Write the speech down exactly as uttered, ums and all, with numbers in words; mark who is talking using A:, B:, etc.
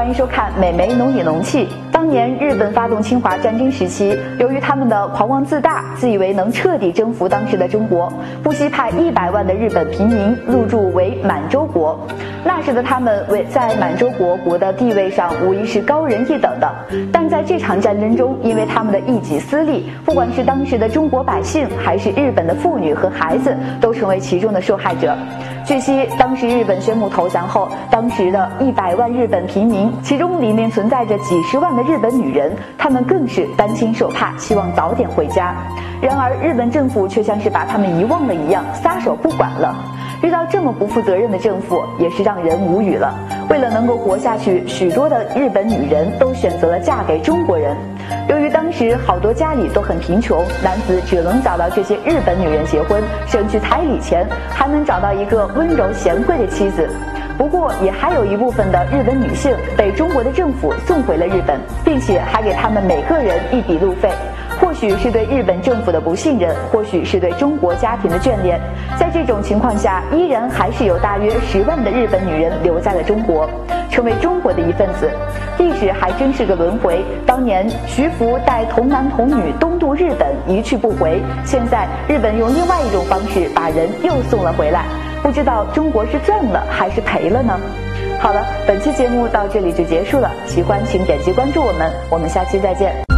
A: 欢迎收看《美眉浓里浓气》。当年日本发动侵华战争时期，由于他们的狂妄自大，自以为能彻底征服当时的中国，不惜派一百万的日本平民入驻为满洲国。那时的他们为在满洲国国的地位上无疑是高人一等的，但在这场战争中，因为他们的一己私利，不管是当时的中国百姓，还是日本的妇女和孩子，都成为其中的受害者。据悉，当时日本宣布投降后，当时的一百万日本平民，其中里面存在着几十万的日本女人，她们更是担惊受怕，希望早点回家。然而，日本政府却像是把他们遗忘了一样，撒手不管了。遇到这么不负责任的政府，也是让人无语了。为了能够活下去，许多的日本女人都选择了嫁给中国人。由于当时好多家里都很贫穷，男子只能找到这些日本女人结婚，省去彩礼钱，还能找到一个温柔贤惠的妻子。不过，也还有一部分的日本女性被中国的政府送回了日本，并且还给他们每个人一笔路费。或许是对日本政府的不信任，或许是对中国家庭的眷恋，在这种情况下，依然还是有大约十万的日本女人留在了中国，成为中国的一份子。历史还真是个轮回，当年徐福带童男童女东渡日本一去不回，现在日本用另外一种方式把人又送了回来，不知道中国是赚了还是赔了呢？好了，本期节目到这里就结束了，喜欢请点击关注我们，我们下期再见。